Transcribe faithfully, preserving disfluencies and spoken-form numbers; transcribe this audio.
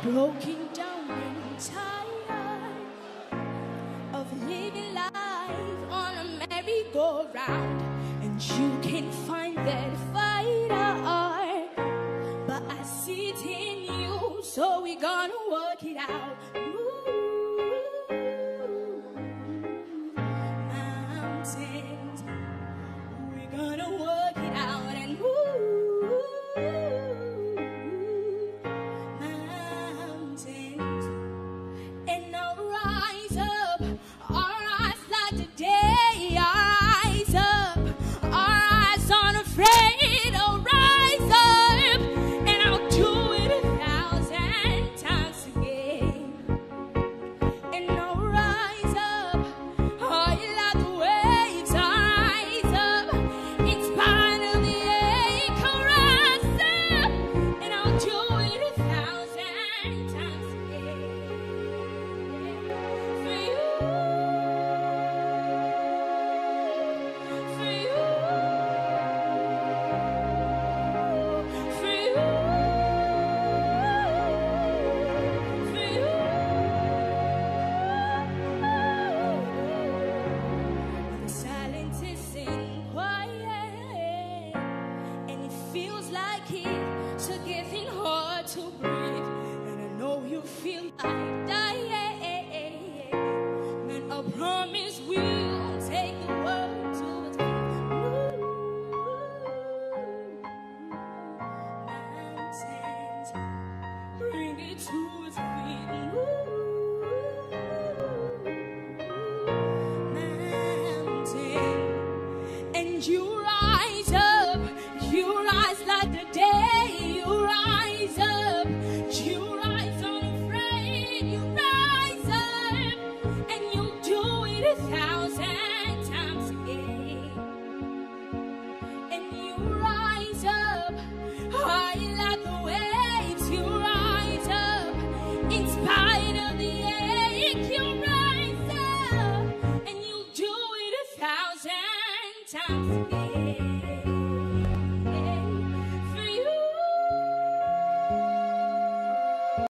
broken down and tired of living life on a merry-go-round, and you can find that fighter, but I see it in you, so we're gonna work it out. Ooh, mountains, we're gonna work it out, and ooh, time.